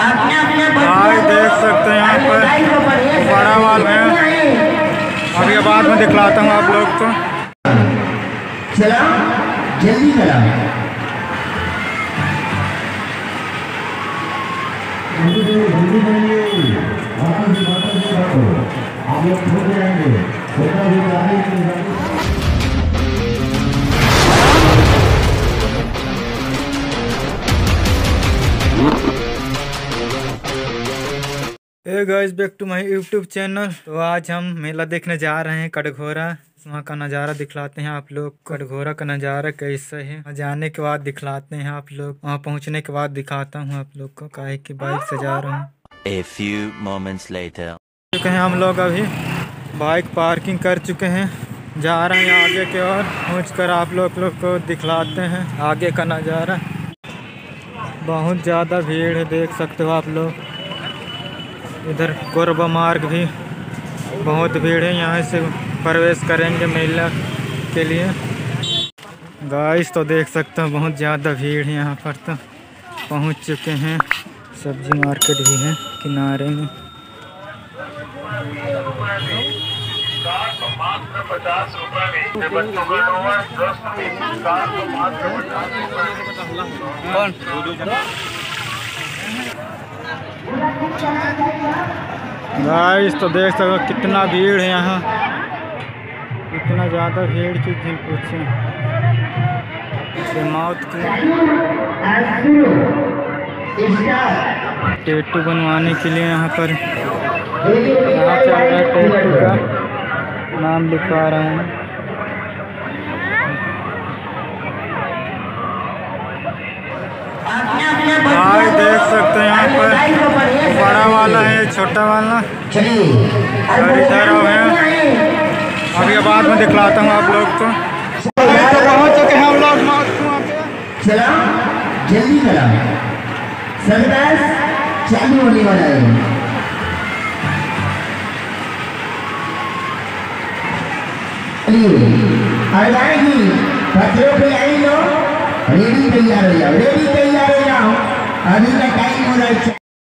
भाई देख सकते हैं यहाँ पर बड़ा वाल है। अभी बाद में दिखलाता हूँ आप लोग को। चला जल्दी करा आप लोग छूट जाएंगे। Hey guys, back to my YouTube channel. तो आज हम मेला देखने जा रहे हैं कटघोरा। वहाँ का नज़ारा दिखलाते हैं आप लोग। कटघोरा का नज़ारा कैसा है जाने के बाद दिखलाते हैं आप लोग। वहाँ पहुँचने के बाद दिखाता हूँ आप लोग को, काहे की बाइक से जा रहा हूँ। A few moments later. चुके हैं हम लोग, अभी बाइक पार्किंग कर चुके हैं। जा रहे हैं आगे की ओर। पहुँच कर आप लोग को दिखलाते हैं आगे का नज़ारा। बहुत ज़्यादा भीड़ है, देख सकते हो आप लोग। इधर कोरबा मार्ग भी बहुत भीड़ है। यहाँ से प्रवेश करेंगे मेला के लिए। गाइस तो देख सकते हो बहुत ज़्यादा भीड़ है यहाँ पर। तो पहुँच चुके हैं। सब्जी मार्केट भी है किनारे में। गाइस तो देख सकते हो कितना भीड़ है यहाँ। इतना ज़्यादा भीड़ की थी पूछे मौत की। टैटू बनवाने के लिए यहाँ पर यहाँ चल रहा है। टैटू का नाम लिखवा रहे हैं। भाई देख सकते हैं यहाँ पर बड़ा वाला है, छोटा वाला इधर है। अभी बाद में दिखलाता हूँ आप लोग को। पहुँच चुके हैं हम लोग। चला जल्दी करा, सनराइज चालू होने वाला है। आएगी पत्थरों पे आई लो। रेडी तैयार हो जाओ, रेडी तैयार हो जाओ। अभी का टाइम हो रहा है।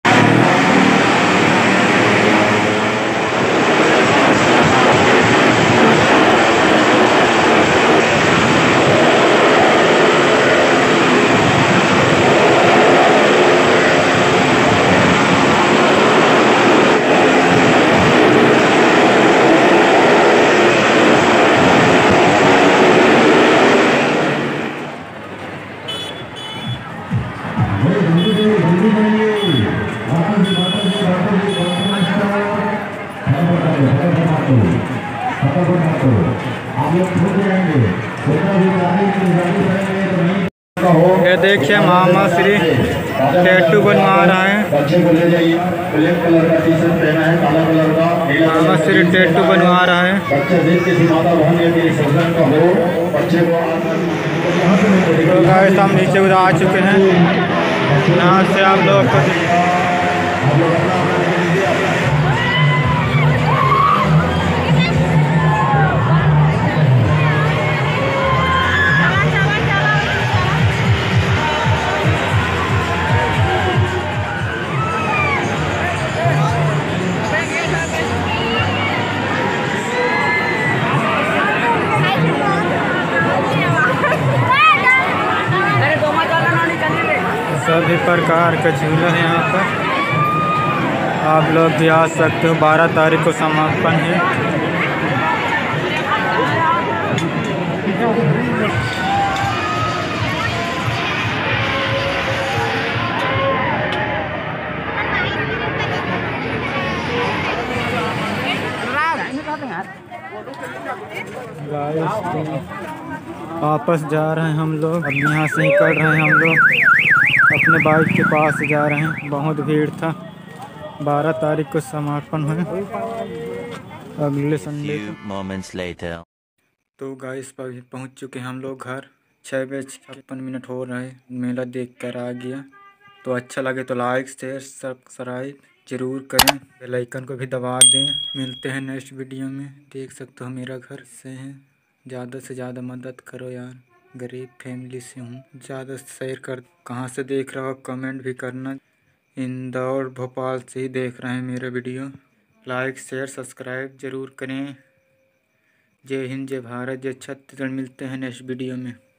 ये देखिए मामा श्री टैटू बनवा रहा है। बच्चे को ले जाइए। ब्लैक कलर का टी शर्ट पहना है, काला कलर का। मामा श्री टैटू बनवा रहा है। बच्चे देख के माता बहन के सजन का हो। बच्चे को तो गाइस हम नीचे उधर आ चुके हैं। यहाँ से आप लोग को सभी प्रकार का झूला है यहाँ पर। आप लोग भी आ सकते हो। 12 तारीख को समापन है। वापस जा रहे हैं हम लोग। अब यहाँ से निकल रहे हैं हम लोग। अपने बाइक के पास जा रहे हैं। बहुत भीड़ था। 12 तारीख को समापन है, अगले संडे। तो गाइस पहुंच चुके हैं हम लोग घर। 6:56 हो रहे हैं। मेला देख कर आ गया। तो अच्छा लगे तो लाइक शेयर सब्सक्राइब जरूर करें। बेल आइकन को भी दबा दें। मिलते हैं नेक्स्ट वीडियो में। देख सकते हो मेरा घर से है। ज़्यादा से ज़्यादा मदद करो यार, गरीब फैमिली से हूँ। ज़्यादा शेयर कर। कहाँ से देख रहे हो कमेंट भी करना। इंदौर भोपाल से ही देख रहे हैं मेरा वीडियो। लाइक शेयर सब्सक्राइब ज़रूर करें। जय हिंद, जय भारत, जय छत्तीसगढ़। मिलते हैं नेक्स्ट वीडियो में।